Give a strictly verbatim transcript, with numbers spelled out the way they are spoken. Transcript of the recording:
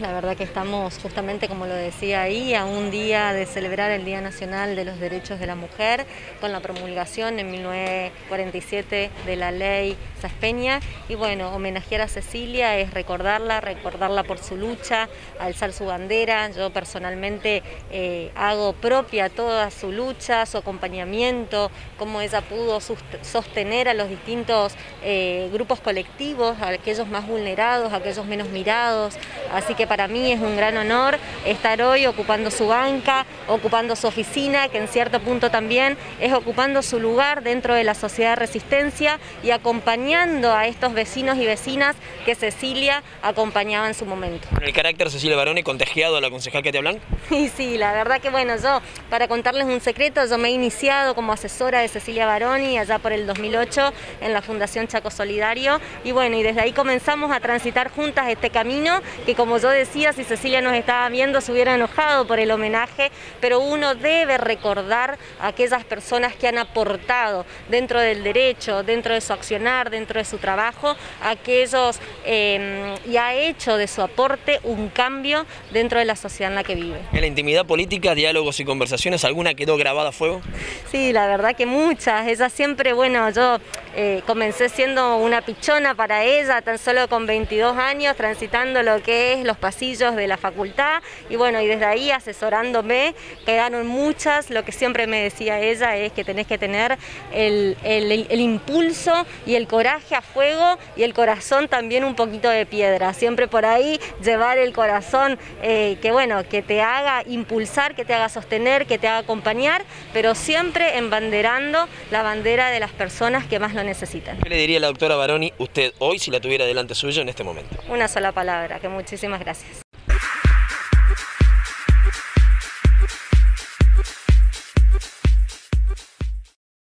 La verdad que estamos justamente, como lo decía ahí, a un día de celebrar el Día Nacional de los Derechos de la Mujer, con la promulgación en mil novecientos cuarenta y siete de la ley Sáenz Peña. Y bueno, homenajear a Cecilia es recordarla, recordarla por su lucha, alzar su bandera. Yo personalmente eh, hago propia toda su lucha, su acompañamiento, cómo ella pudo sostener a los distintos eh, grupos colectivos, a aquellos más vulnerados, a aquellos menos mirados. Así que para mí es un gran honor estar hoy ocupando su banca, ocupando su oficina, que en cierto punto también es ocupando su lugar dentro de la sociedad de resistencia y acompañando a estos vecinos y vecinas que Cecilia acompañaba en su momento. ¿El carácter Cecilia Baroni contagiado a la concejal Katia Blanc? Y sí, la verdad que bueno, yo, para contarles un secreto, yo me he iniciado como asesora de Cecilia Baroni allá por el dos mil ocho en la Fundación Chaco Solidario, y bueno, y desde ahí comenzamos a transitar juntas este camino que, como yo decía, si Cecilia nos estaba viendo se hubiera enojado por el homenaje, pero uno debe recordar a aquellas personas que han aportado dentro del derecho, dentro de su accionar, dentro de su trabajo, aquellos eh, y ha hecho de su aporte un cambio dentro de la sociedad en la que vive. En la intimidad política, diálogos y conversaciones, ¿alguna quedó grabada a fuego? Sí, la verdad que muchas. Ella siempre, bueno, yo eh, comencé siendo una pichona para ella, tan solo con veintidós años, transitando lo que es los pasillos de la facultad, y bueno, y desde ahí asesorándome, quedaron muchas. Lo que siempre me decía ella es que tenés que tener el, el, el, el impulso y el coraje a fuego, y el corazón también un poquito de piedra, siempre por ahí llevar el corazón eh, que bueno, que te haga impulsar, que te haga sostener, que te haga acompañar, pero siempre embanderando la bandera de las personas que más lo necesitan. ¿Qué le diría a la doctora Baroni usted hoy si la tuviera delante suyo en este momento? Una sola palabra, que muchísimas gracias.